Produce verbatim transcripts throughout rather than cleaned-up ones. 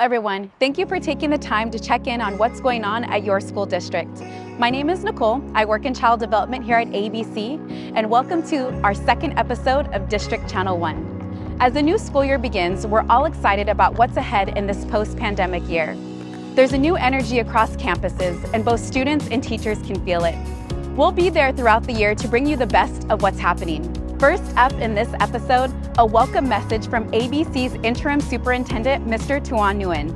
everyone. Thank you for taking the time to check in on what's going on at your school district. My name is Nicole. I work in child development here at A B C, and welcome to our second episode of District Channel one. As the new school year begins, we're all excited about what's ahead in this post-pandemic year. There's a new energy across campuses, and both students and teachers can feel it. We'll be there throughout the year to bring you the best of what's happening. First up in this episode, a welcome message from A B C's Interim Superintendent, Mister Tuan Nguyen.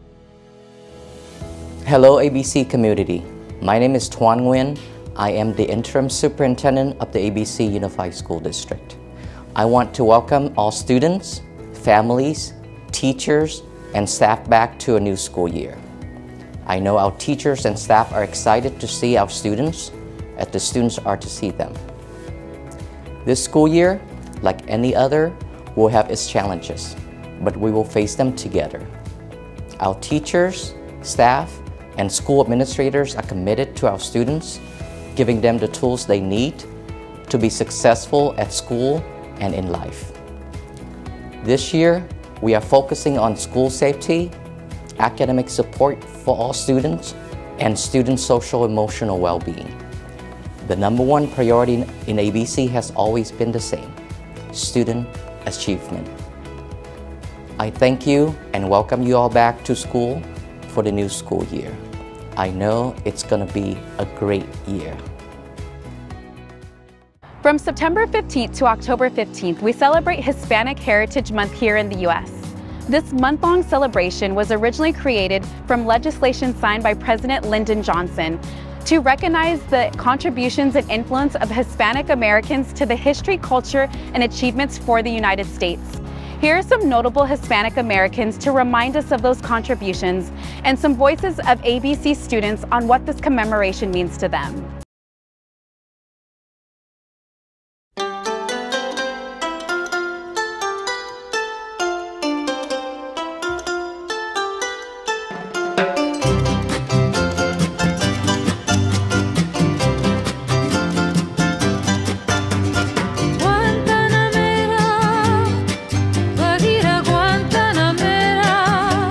Hello, A B C community. My name is Tuan Nguyen. I am the Interim Superintendent of the A B C Unified School District. I want to welcome all students, families, teachers, and staff back to a new school year. I know our teachers and staff are excited to see our students, as the students are to see them. This school year, like any other, will have its challenges, but we will face them together. Our teachers, staff, and school administrators are committed to our students, giving them the tools they need to be successful at school and in life. This year, we are focusing on school safety, academic support for all students, and student social emotional well-being. The number one priority in A B C has always been the same: student achievement. I thank you and welcome you all back to school for the new school year. I know it's going to be a great year. From September fifteenth to October fifteenth, we celebrate Hispanic Heritage Month here in the U S This month-long celebration was originally created from legislation signed by President Lyndon Johnson to recognize the contributions and influence of Hispanic Americans to the history, culture, and achievements for the United States. Here are some notable Hispanic Americans to remind us of those contributions and some voices of A B C students on what this commemoration means to them.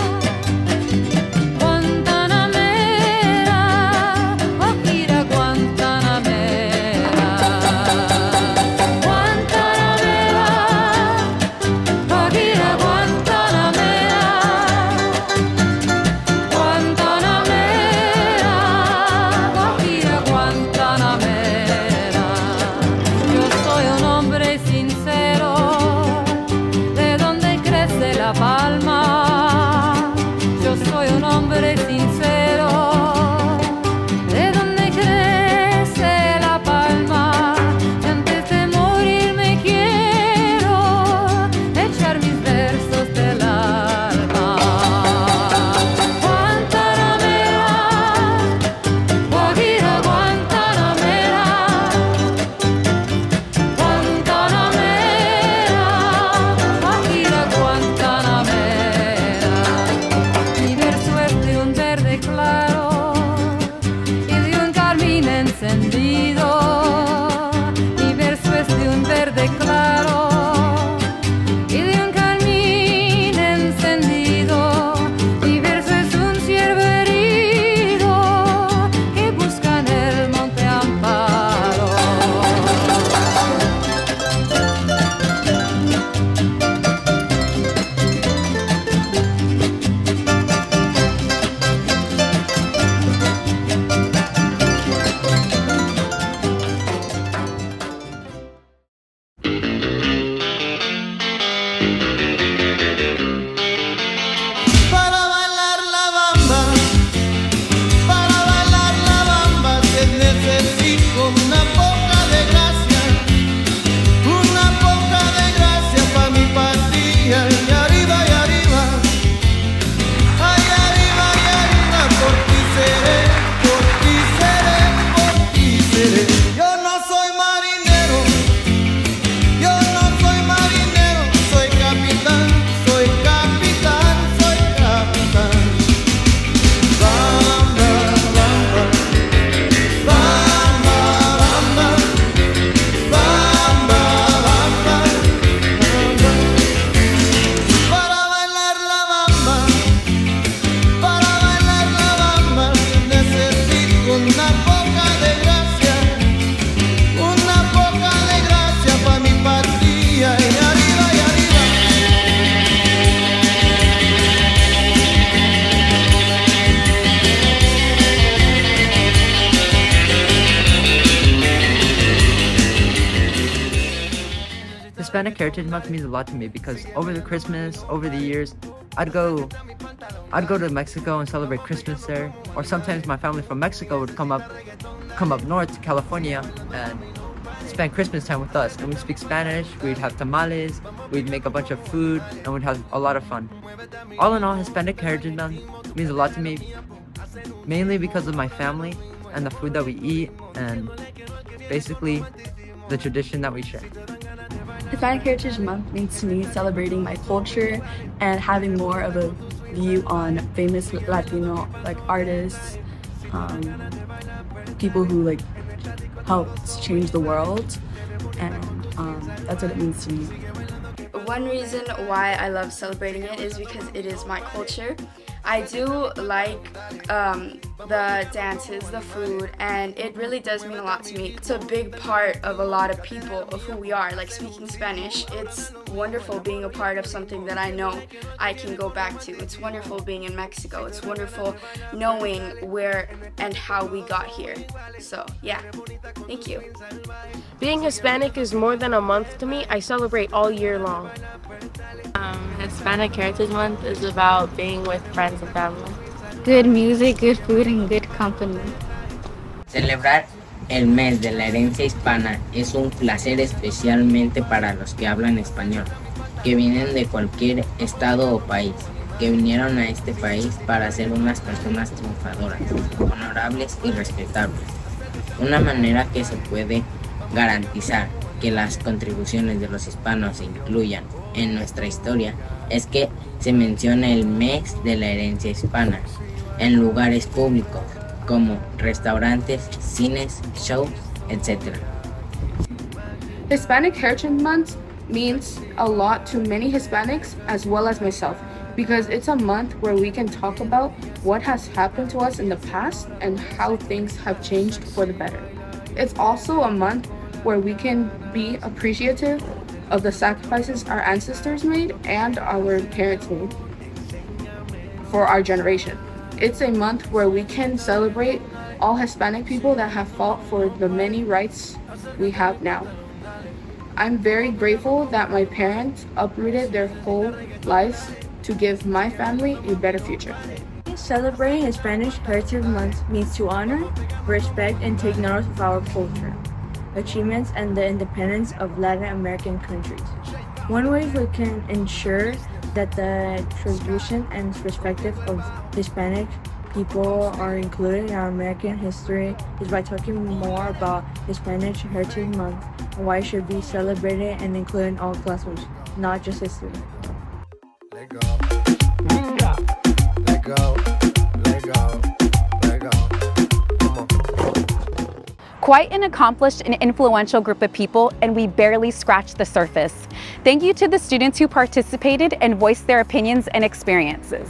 Guantanamera, Hispanic Heritage Month means a lot to me because over the Christmas, over the years, I'd go, I'd go to Mexico and celebrate Christmas there, or sometimes my family from Mexico would come up, come up north to California and spend Christmas time with us. And we'd speak Spanish, we'd have tamales, we'd make a bunch of food, and we'd have a lot of fun. All in all, Hispanic Heritage Month means a lot to me, mainly because of my family and the food that we eat, and basically the tradition that we share. Hispanic Heritage Month means to me celebrating my culture and having more of a view on famous Latino like artists, um, people who like helped change the world, and um, that's what it means to me. One reason why I love celebrating it is because it is my culture. I do like um, the dances, the food, and it really does mean a lot to me. It's a big part of a lot of people, of who we are, like speaking Spanish. It's wonderful being a part of something that I know I can go back to. It's wonderful being in Mexico. It's wonderful knowing where and how we got here. So yeah, thank you. Being Hispanic is more than a month to me. I celebrate all year long. Um, Hispanic Heritage Month is about being with friends and family. Good music, good food, and good company. Celebrar el mes de la herencia hispana es un placer especialmente para los que hablan español, que vienen de cualquier estado o país, que vinieron a este país para ser unas personas triunfadoras, honorables y respetables. Una manera que se puede garantizar que las contribuciones de los hispanos se incluyan en nuestra historia es que se mencione el mes de la herencia hispana en lugares públicos como restaurantes, cines, shows, etcétera. Hispanic Heritage Month means a lot to many Hispanics as well as myself because it's a month where we can talk about what has happened to us in the past and how things have changed for the better. It's also a month where we can be appreciative of the sacrifices our ancestors made and our parents made for our generation. It's a month where we can celebrate all Hispanic people that have fought for the many rights we have now. I'm very grateful that my parents uprooted their whole lives to give my family a better future. Celebrating Hispanic Heritage Month means to honor, respect, and take notice of our culture, achievements, and the independence of Latin American countries. One way we can ensure that the tradition and perspective of Hispanic people are included in our American history is by talking more about Hispanic Heritage Month and why it should be celebrated and included in all classrooms, not just history. Let go. Let go. Let go. Let go. Come on. Quite an accomplished and influential group of people, and we barely scratched the surface. Thank you to the students who participated and voiced their opinions and experiences.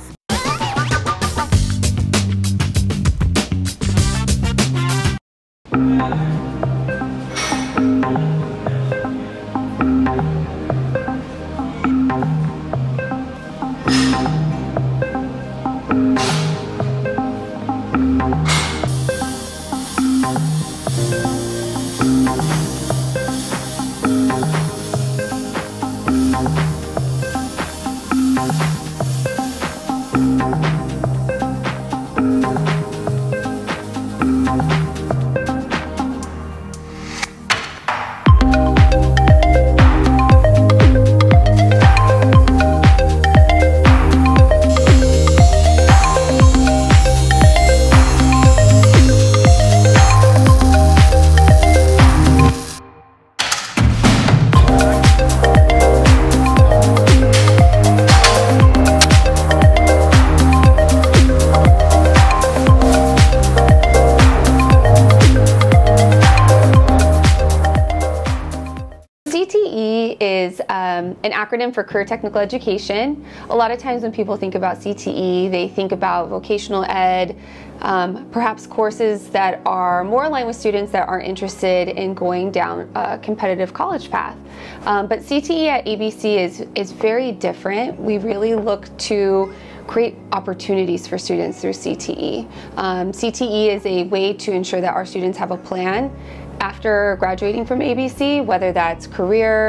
C T E is um, an acronym for Career Technical Education. A lot of times when people think about C T E, they think about vocational ed, um, perhaps courses that are more aligned with students that are interested in going down a competitive college path. Um, but C T E at A B C is, is very different. We really look to create opportunities for students through C T E. Um, C T E is a way to ensure that our students have a plan after graduating from A B C, whether that's career,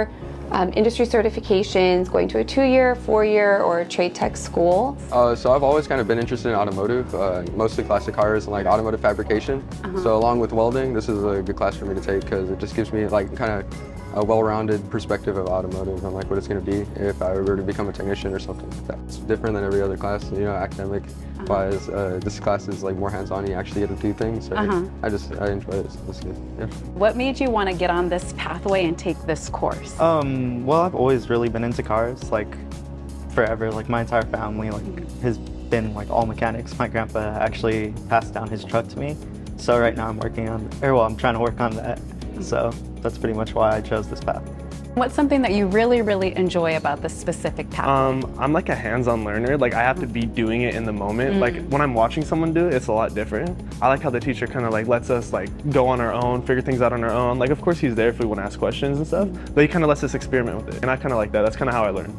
um, industry certifications, going to a two-year, four-year, or a trade tech school? Uh, so I've always kind of been interested in automotive, uh, mostly classic cars and like automotive fabrication. Uh-huh. So along with welding, this is a good class for me to take because it just gives me like kind of a well-rounded perspective of automotive and like what it's going to be if I were to become a technician or something like that. It's different than every other class, you know, academic uh-huh. wise. Uh, this class is like more hands-on. You actually get to do things. So uh-huh. I just I enjoy it. So it's good. Yeah. What made you want to get on this pathway and take this course? Um, well, I've always really been into cars, like forever. Like my entire family, like has been like all mechanics. My grandpa actually passed down his truck to me. So right now I'm working on, or well, I'm trying to work on that. So that's pretty much why I chose this path. What's something that you really, really enjoy about this specific path? Um, I'm like a hands-on learner. Like I have to be doing it in the moment. Mm. Like when I'm watching someone do it, it's a lot different. I like how the teacher kind of like lets us like go on our own, figure things out on our own. Like of course he's there if we want to ask questions and stuff, mm. but he kind of lets us experiment with it. And I kind of like that. That's kind of how I learn.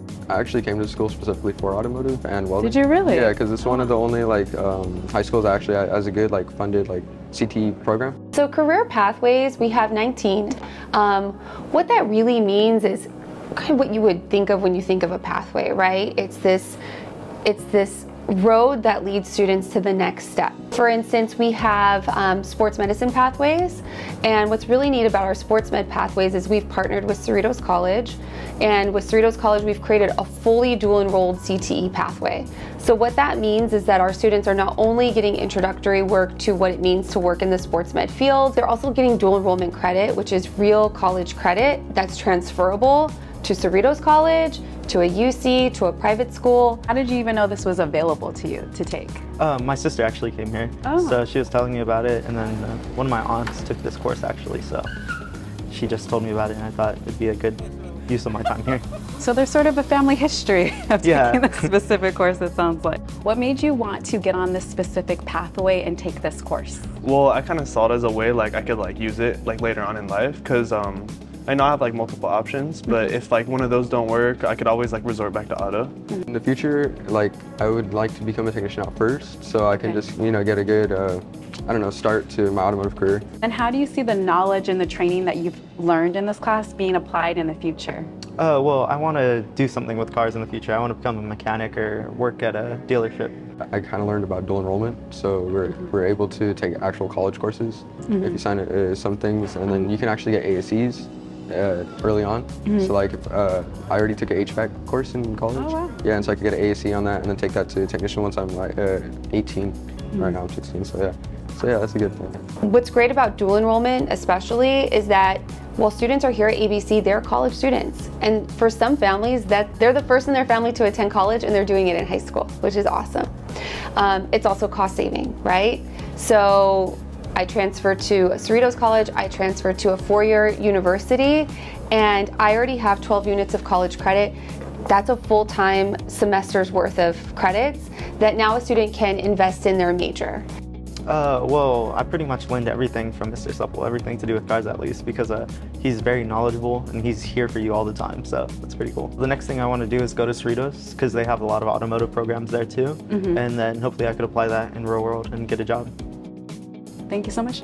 I actually came to school specifically for automotive and welding. Did you really? Yeah, because it's one of the only like um, high schools that actually has a good like funded like C T E program. So career pathways, we have nineteen. Um, what that really means is kind of what you would think of when you think of a pathway, right? It's this, it's this road that leads students to the next step. For instance, we have um, sports medicine pathways, and what's really neat about our sports med pathways is we've partnered with Cerritos College, and with Cerritos College we've created a fully dual enrolled C T E pathway. So what that means is that our students are not only getting introductory work to what it means to work in the sports med field, they're also getting dual enrollment credit, which is real college credit that's transferable to Cerritos College, to a U C, to a private school. How did you even know this was available to you to take? Uh, my sister actually came here, oh. so she was telling me about it, and then uh, one of my aunts took this course actually, so she just told me about it, and I thought it'd be a good use of my time here. So there's sort of a family history of yeah. taking this specific course, it sounds like. What made you want to get on this specific pathway and take this course? Well, I kind of saw it as a way like I could like use it like later on in life, because um, I know I have like multiple options, but mm-hmm. if like one of those don't work, I could always like resort back to auto. In the future, like I would like to become a technician out first, so I can okay. just you know get a good uh, I don't know start to my automotive career. And how do you see the knowledge and the training that you've learned in this class being applied in the future? Uh, well, I want to do something with cars in the future. I want to become a mechanic or work at a dealership. I kind of learned about dual enrollment, so we're, mm-hmm. we're able to take actual college courses mm-hmm. if you sign uh, some things, and then you can actually get A S Es uh, early on. Mm-hmm. So like, if, uh, I already took an H V A C course in college. Oh, wow. Yeah, and so I could get an A S E on that, and then take that to technician once I'm like uh, eighteen. Mm-hmm. Right now I'm sixteen, so yeah. So yeah, that's a good thing. What's great about dual enrollment especially is that while students are here at A B C, they're college students. And for some families, that they're the first in their family to attend college and they're doing it in high school, which is awesome. Um, it's also cost saving, right? So I transferred to Cerritos College, I transferred to a four-year university, and I already have twelve units of college credit. That's a full-time semester's worth of credits that now a student can invest in their major. Uh, well, I pretty much learned everything from Mister Supple, everything to do with cars at least, because uh, he's very knowledgeable and he's here for you all the time, so that's pretty cool. The next thing I want to do is go to Cerritos, because they have a lot of automotive programs there too, mm-hmm. and then hopefully I could apply that in real world and get a job. Thank you so much.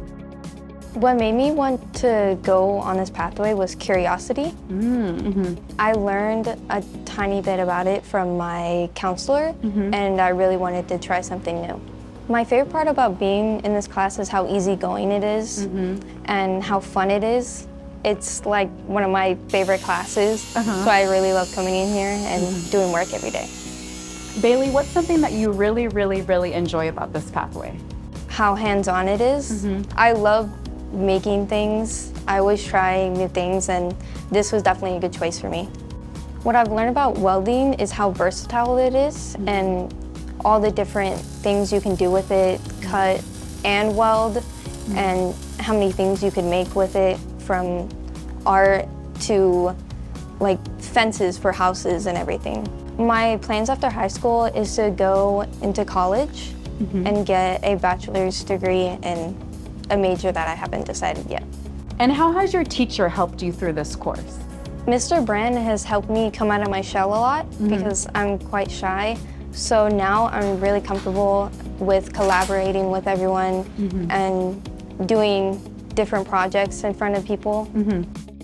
What made me want to go on this pathway was curiosity. Mm-hmm. I learned a tiny bit about it from my counselor, mm-hmm. and I really wanted to try something new. My favorite part about being in this class is how easygoing it is, mm-hmm. and how fun it is. It's like one of my favorite classes, uh-huh. so I really love coming in here and mm-hmm. doing work every day. Bailey, what's something that you really, really, really enjoy about this pathway? How hands-on it is. Mm-hmm. I love making things. I always try new things, and this was definitely a good choice for me. What I've learned about welding is how versatile it is, mm-hmm. and all the different things you can do with it, cut and weld, mm-hmm. and how many things you can make with it, from art to like fences for houses and everything. My plans after high school is to go into college mm-hmm. and get a bachelor's degree in a major that I haven't decided yet. And how has your teacher helped you through this course? Mister Brand has helped me come out of my shell a lot mm-hmm. because I'm quite shy. So now I'm really comfortable with collaborating with everyone mm-hmm. and doing different projects in front of people. Mm-hmm.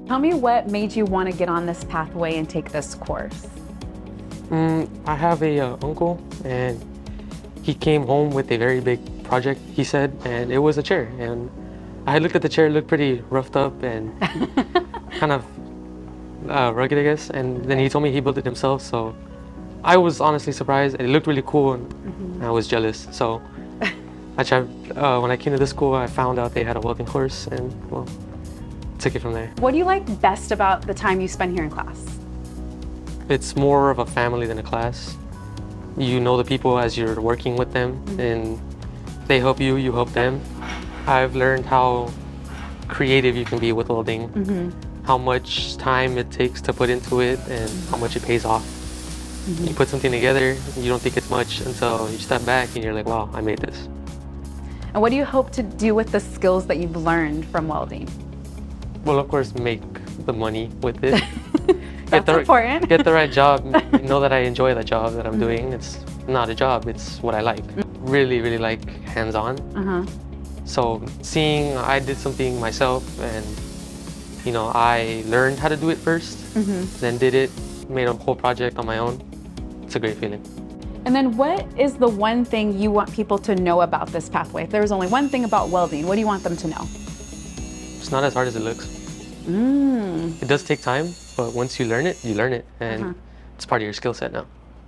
Tell me what made you want to get on this pathway and take this course? Mm, I have a uh, uncle, and he came home with a very big project, he said, and it was a chair. And I looked at the chair, it looked pretty roughed up and kind of uh, rugged, I guess. And then he told me he built it himself, so I was honestly surprised. It looked really cool, and mm-hmm. I was jealous. So I tried, uh, when I came to this school, I found out they had a welding course, and well, took it from there. What do you like best about the time you spend here in class? It's more of a family than a class. You know the people as you're working with them, mm-hmm. and they help you, you help them. I've learned how creative you can be with welding, mm-hmm. how much time it takes to put into it, and how much it pays off. Mm-hmm. You put something together, you don't think it's much until you step back and you're like, wow, I made this. And what do you hope to do with the skills that you've learned from welding? Well, of course, make the money with it. That's get the, important. Get the right job, know that I enjoy the job that I'm mm-hmm. doing. It's not a job, it's what I like. Mm-hmm. Really, really like hands-on. Uh-huh. So seeing I did something myself, and you know, I learned how to do it first, mm-hmm. then did it, made a whole project on my own. It's a great feeling. And then what is the one thing you want people to know about this pathway? If there was only one thing about welding, what do you want them to know? It's not as hard as it looks. Mm. It does take time, but once you learn it, you learn it, and uh-huh. it's part of your skill set now.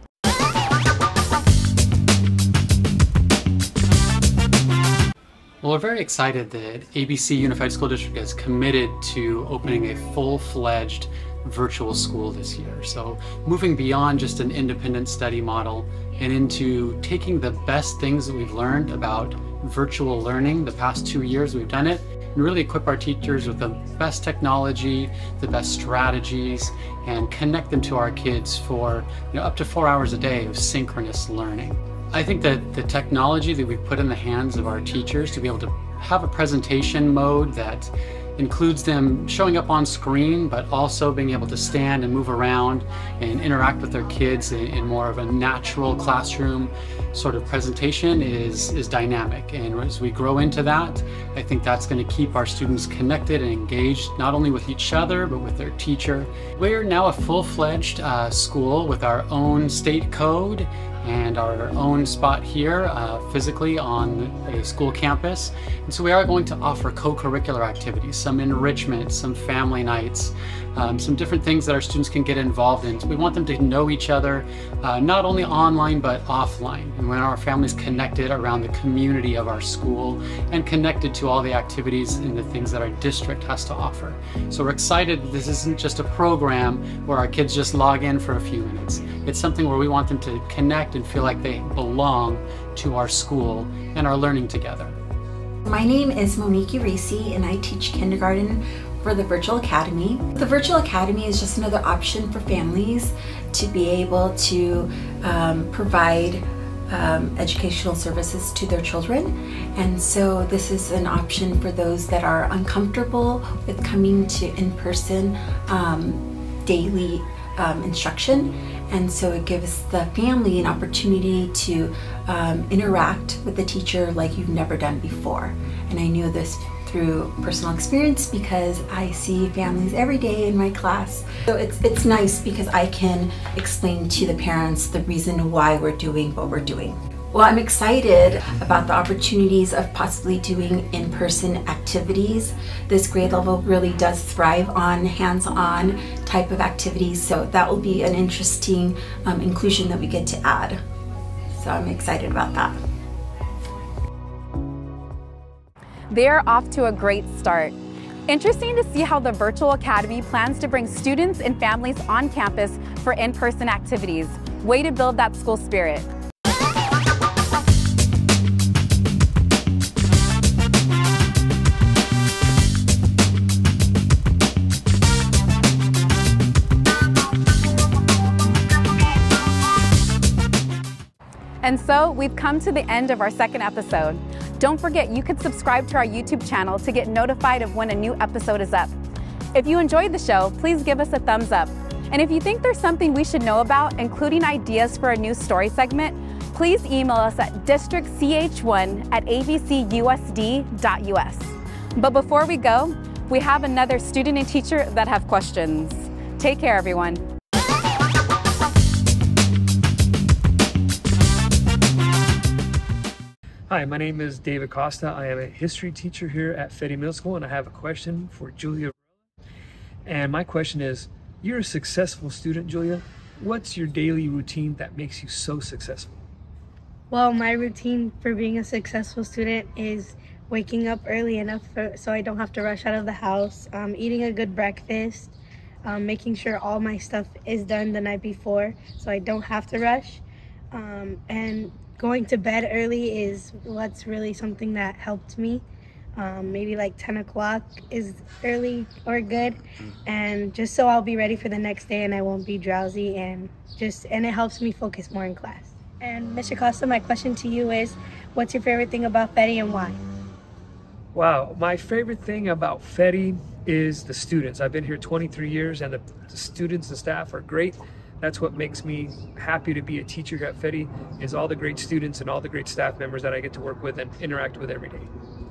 Well, we're very excited that A B C Unified School District is committed to opening a full-fledged virtual school this year. So moving beyond just an independent study model and into taking the best things that we've learned about virtual learning the past two years we've done it, and really equip our teachers with the best technology, the best strategies, and connect them to our kids for you know, up to four hours a day of synchronous learning. I think that the technology that we've put in the hands of our teachers to be able to have a presentation mode that includes them showing up on screen, but also being able to stand and move around and interact with their kids in, in more of a natural classroom sort of presentation is, is dynamic. And as we grow into that, I think that's going to keep our students connected and engaged, not only with each other, but with their teacher. We're now a full-fledged uh, school with our own state code and our own spot here uh, physically on a school campus. And so we are going to offer co-curricular activities, some enrichment, some family nights, um, some different things that our students can get involved in. So we want them to know each other, uh, not only online, but offline. And when our family's connected around the community of our school and connected to all the activities and the things that our district has to offer. So we're excited this isn't just a program where our kids just log in for a few minutes. It's something where we want them to connect and feel like they belong to our school and are learning together. My name is Monique Uracy, and I teach kindergarten for the Virtual Academy. The Virtual Academy is just another option for families to be able to um, provide um, educational services to their children. And so this is an option for those that are uncomfortable with coming to in-person um, daily um, instruction. And so it gives the family an opportunity to um, interact with the teacher like you've never done before. And I knew this through personal experience because I see families every day in my class. So it's, it's nice because I can explain to the parents the reason why we're doing what we're doing. Well, I'm excited about the opportunities of possibly doing in-person activities. This grade level really does thrive on hands-on type of activities, so that will be an interesting um, inclusion that we get to add. So I'm excited about that. They're off to a great start. Interesting to see how the Virtual Academy plans to bring students and families on campus for in-person activities. Way to build that school spirit. And so we've come to the end of our second episode. Don't forget, you can subscribe to our YouTube channel to get notified of when a new episode is up. If you enjoyed the show, please give us a thumbs up. And if you think there's something we should know about, including ideas for a new story segment, please email us at district c h one at a b c u s d dot u s. But before we go, we have another student and teacher that have questions. Take care, everyone. Hi, my name is David Costa. I am a history teacher here at Fetty Middle School, and I have a question for Julia. And my question is, you're a successful student, Julia. What's your daily routine that makes you so successful? Well, my routine for being a successful student is waking up early enough for, so I don't have to rush out of the house, um, eating a good breakfast, um, making sure all my stuff is done the night before so I don't have to rush, um, and going to bed early is what's really something that helped me. Um, maybe like ten o'clock is early or good, and just so I'll be ready for the next day and I won't be drowsy, and just and it helps me focus more in class. And Mister Costa, my question to you is, what's your favorite thing about Fetty and why? Wow, my favorite thing about Fetty is the students. I've been here twenty-three years, and the, the students and staff are great. That's what makes me happy to be a teacher at Fetty, is all the great students and all the great staff members that I get to work with and interact with every day.